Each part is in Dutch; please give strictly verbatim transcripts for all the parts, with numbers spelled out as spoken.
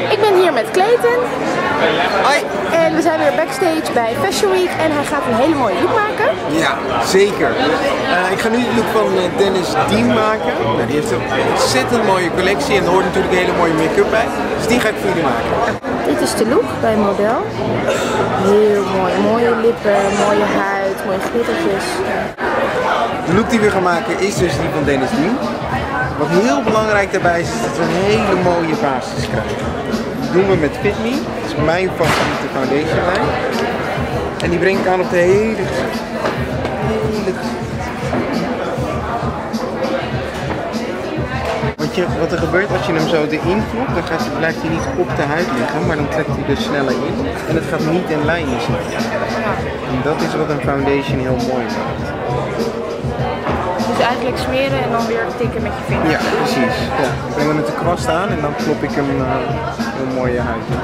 Ik ben hier met Clayton. Hoi. En we zijn weer backstage bij Fashion Week en hij gaat een hele mooie look maken. Ja, zeker. Uh, ik ga nu de look van uh, Dennis Dean maken. Nou, die heeft een ontzettend mooie collectie en er hoort natuurlijk een hele mooie make-up bij. Dus die ga ik voor jullie maken. Dit is de look bij het model. Heel mooi. Mooie lippen, mooie huid, mooie glittertjes. De look die we gaan maken is dus die van Dennis Dean. Wat heel belangrijk daarbij is, is dat we een hele mooie basis krijgen. Dat doen we met Fit Me. Dat is mijn favoriete foundation lijn. En die breng ik aan op de hele gezicht. Hele Wat, je, wat er gebeurt als je hem zo erin klopt, dan gaat, blijft hij niet op de huid liggen, maar dan trekt hij er sneller in. En het gaat niet in lijnen zitten. En dat is wat een foundation heel mooi maakt. Dus eigenlijk smeren en dan weer tikken met je vinger. Ja, precies. Ja. Ik breng het de kwast aan en dan klop ik hem uh, een mooie huid in.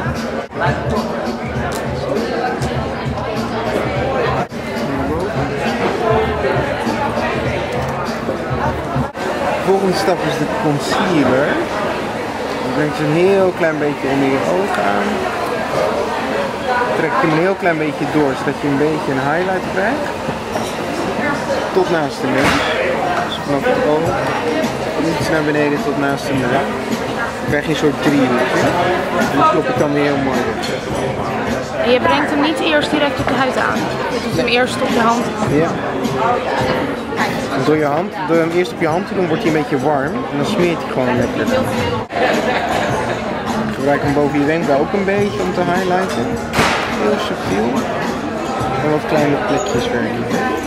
De volgende stap is de concealer. Dan breng je een heel klein beetje onder je ogen aan. Trek je hem een heel klein beetje door, zodat je een beetje een highlight krijgt. Tot naast de neus. Dus vanaf het oog. Iets naar beneden tot naast de neus. Dan krijg je een soort driehoekje. En dat klop ik dan weer heel mooi weg. En je brengt hem niet eerst direct op de huid aan. Je doet hem eerst op je hand. Ja. En door, je hand, door hem eerst op je hand te doen wordt hij een beetje warm en dan smeert hij gewoon lekker. Ik gebruik hem boven je wenkbrauw ook een beetje om te highlighten. Heel subtiel. En wat kleine plekjes werken.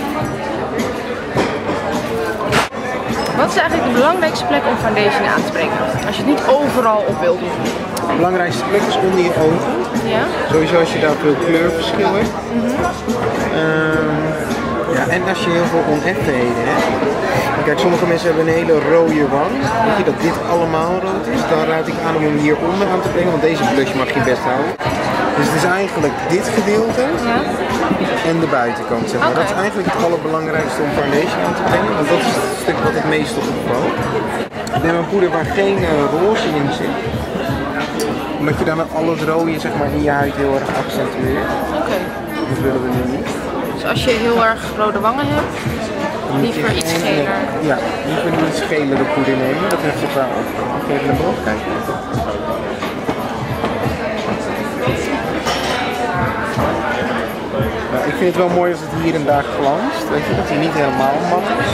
Wat is eigenlijk de belangrijkste plek om foundation aan te brengen? Als je het niet overal op wilt doen. De belangrijkste plek is onder je ogen. Ja? Sowieso als je daar veel kleurverschil hebt. Mm-hmm. um, Ja, en als je heel veel oneffenheden hebt. Kijk, sommige mensen hebben een hele rode wang. Weet je dat dit allemaal rood is? Dan raad ik aan om hem hieronder aan te brengen, want deze blush mag je best houden. Dus het is eigenlijk dit gedeelte ja. en de buitenkant, zeg maar. Okay. Dat is eigenlijk het allerbelangrijkste om foundation aan te brengen, want dat is het stuk wat het meest opvalt. Neem een poeder waar geen uh, roze in zit. Omdat je dan met al het rode, zeg maar, in je huid heel erg accentueert. Oké. Okay. Dat willen we nu niet. Dus als je heel erg rode wangen hebt, liever iets geler. Ja, liever niet iets gelere poeder nemen, dat heeft het wel op. Even naar boven kijken. Nou, ik vind het wel mooi als het hier en daar glanst, weet je, dat hij niet helemaal mat is.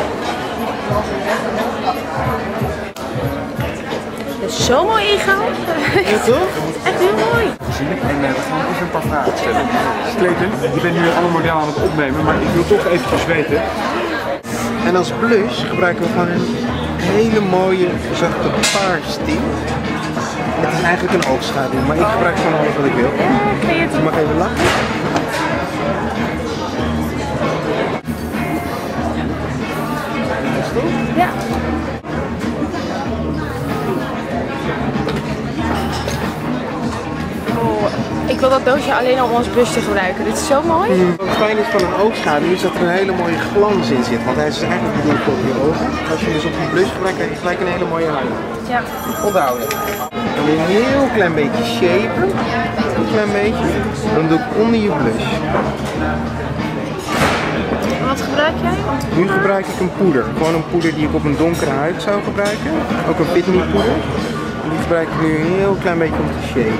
Dat is zo mooi ingehaald. Ja, toch? Echt heel mooi. En uh, we gaan even een paar vragen stellen. Clayton, je bent nu alle modellen aan het opnemen, maar ik wil toch eventjes weten. En als blush gebruiken we gewoon een hele mooie zachte paarstint. Het is eigenlijk een oogschaduw, maar ik gebruik gewoon alles wat ik wil. Je mag even lachen. Ja. Ik wil dat doosje alleen al om als blush te gebruiken. Dit is zo mooi. Mm. Wat fijn is van een oogschaduw is dat er een hele mooie glans in zit. Want hij is eigenlijk bedoeld voor je ogen. Als je dus op een blush gebruikt, krijg je gelijk een hele mooie highlight. Ja. Onthouden. Dan weer een heel klein beetje shapen. Een klein beetje. Dan doe ik onder je blush. Wat gebruik jij? Nu gebruik ik een poeder. Gewoon een poeder die ik op een donkere huid zou gebruiken. Ook een Fit Me poeder. En die gebruik ik nu een heel klein beetje om te shapen.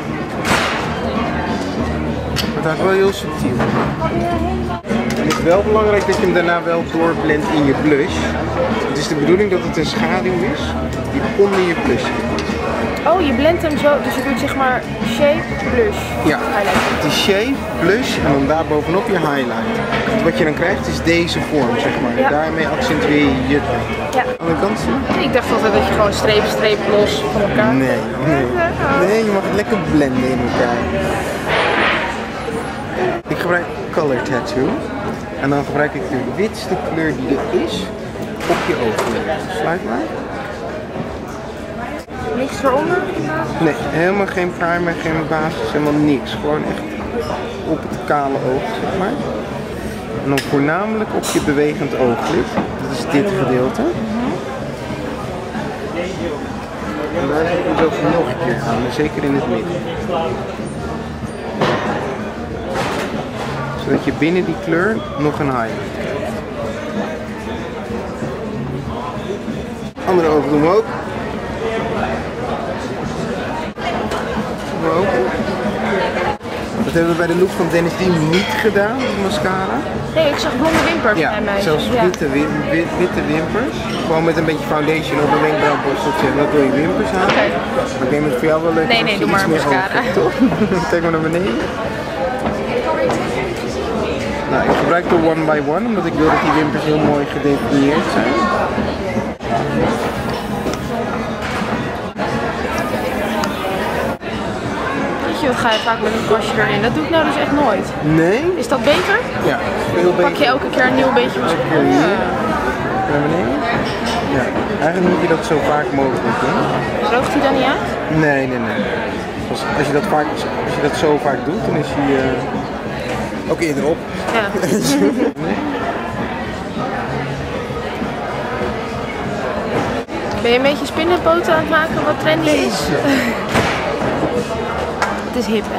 Het is wel heel subtiel. Het is wel belangrijk dat je hem daarna wel doorblendt in je blush. Het is de bedoeling dat het een schaduw is die onder je blush zit. Oh, je blendt hem zo, dus je doet zeg maar shape, blush, ja, highlight. Het is shape, blush en dan daar bovenop je highlight. Want wat je dan krijgt is deze vorm, zeg maar. Ja. Daarmee accentueer je je trek. Ja. Aan de kant zien? Ik dacht altijd dat je gewoon streep, streep los van elkaar. Nee, nee. Nee, je mag het lekker blenden in elkaar. Ik gebruik Color Tattoo en dan gebruik ik de witste kleur die er is op je ogen. Sluit maar. Niks eronder? Nee, helemaal geen primer, geen basis, helemaal niks. Gewoon echt op het kale oog, zeg maar. En dan voornamelijk op je bewegend ooglid. Dat is dit gedeelte. En daar zet je dus ook nog een keer aan, zeker in het midden. Zodat je binnen die kleur nog een highlight krijgt. Andere ogen doen we ook. Doen we ook. Dat hebben we bij de look van Dennis Diem niet gedaan, die mascara. Nee, ik zag blonde wimpers Ja, bij mij. zelfs Ja. witte, wit, wit, witte wimpers. Gewoon met een beetje foundation op een wenkbrauwborsteltje en dat door je wimpers aan. Oké. Maar ik denk dat het voor jou wel leuk is Nee, als nee, je doe iets maar meer mascara. oog hebt, toch? Kijk maar naar beneden. Nou, ik gebruik de one by one omdat ik wil dat die wimpers heel mooi gedefinieerd zijn. Weet je, wat ga je vaak met een kwastje erin? Dat doe ik nou dus echt nooit. Nee? Is dat beter? Ja, veel beter. Pak je elke keer een nieuw beetje mascara? keer hier. Ja. Naar beneden? Ja, eigenlijk moet je dat zo vaak mogelijk doen. Droogt hij dan niet uit? Nee, nee, nee. Als, als, je dat vaak, als je dat zo vaak doet, dan is hij uh, ook eerder op. Ja. Nee? Ben je een beetje spinnenpoten aan het maken wat trendy is? Het is hip, hè?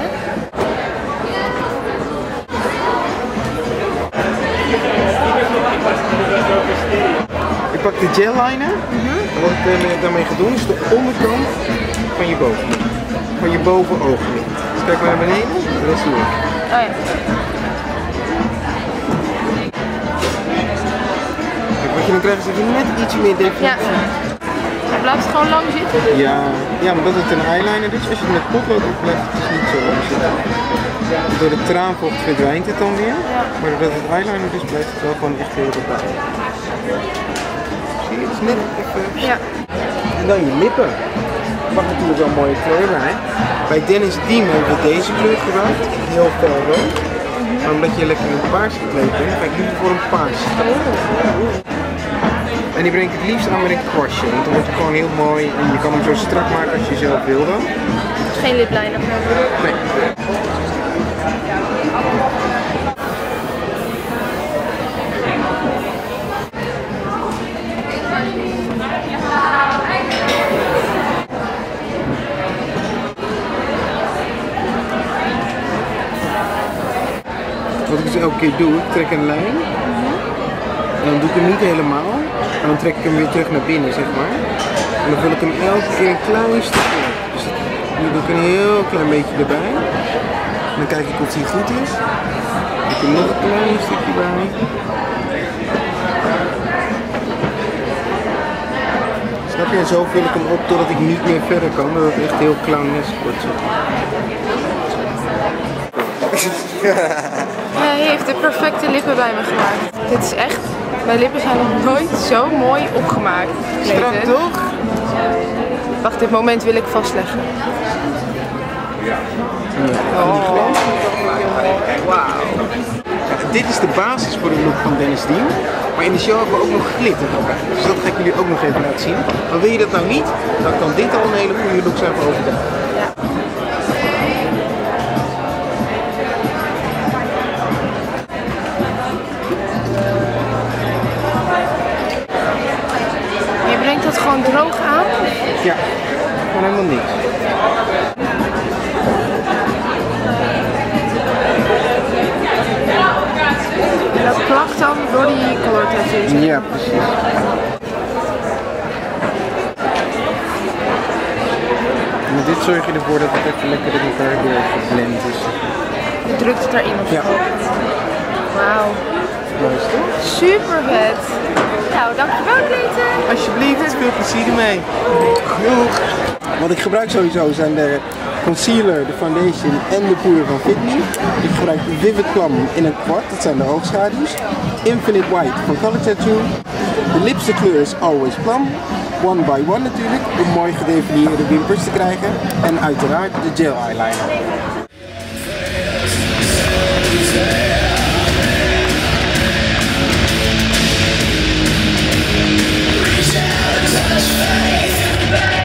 Ik pak de gel liner. Mm-hmm. En wat ik uh, daarmee ga doen is de onderkant van je bovenlid. Van je bovenooglid. Dus kijk maar naar beneden, dat is leuk. Oh ja. Kijk, wat je dan krijgt is dat je net iets meer definitie. Ja. Hij blijft gewoon lang zitten. Ja, ja, maar dat het een eyeliner is, als je het met potlood op blijft het dus niet zo lang zitten. Door de traanvocht verdwijnt het dan weer, Ja. maar doordat het eyeliner is blijft het wel gewoon echt heel erbij. Zie je, het is net even... Ja. En dan je lippen. Er mag natuurlijk wel een mooie kleur bij. Bij Dennis Diem hebben we deze kleur gebruikt, heel fel rood. Maar omdat je lekker in paars gekleed bent, ga ik liever voor een paars. En die breng ik het liefst aan met een kwastje, want dan wordt het gewoon heel mooi en je kan hem zo strak maken als je zelf wil dan. Geen lipliner. Nee. Wat ik dus elke keer doe, ik trek een lijn. En dan doe ik hem niet helemaal. En dan trek ik hem weer terug naar binnen, zeg maar. En dan vul ik hem elke keer een klein stukje op. Dus nu doe ik een heel klein beetje erbij. En dan kijk ik of die goed is. Dan doe ik er nog een klein stukje bij. Snap je? En zo vul ik hem op totdat ik niet meer verder kan. Dat het echt heel clownesk wordt. Hij heeft de perfecte lippen bij me gemaakt. Dit is echt, mijn lippen zijn nog nooit zo mooi opgemaakt. Strak toch? Wacht, dit moment wil ik vastleggen. Oh. Wauw. Dit is de basis voor de look van Dennis Diem. Maar in de show hebben we ook nog glitter erbij. Dus dat ga ik jullie ook nog even laten zien. Maar wil je dat nou niet, dan kan dit al een hele goede look zijn voor overdag. Ja. Je brengt dat gewoon droog aan? Ja, gewoon helemaal niks. En dat plakt dan door die color tattoo. Ja, precies. En met dit zorg je ervoor dat het even lekker in elkaar door geblend is. Je drukt het erin of zo. Ja. Wauw. Mooi toch? Super vet. Nou, dankjewel Clayton. Alsjeblieft, veel plezier ermee. Doeg. Wat ik gebruik sowieso zijn de concealer, de foundation en de poeier van Fit Me. Ik gebruik Vivid Plum in een kwart, dat zijn de oogschaduws. Infinite White van Color Tattoo. De lipste kleur is Always Plum. One by One natuurlijk, om mooi gedefinieerde wimpers te krijgen. En uiteraard de gel eyeliner.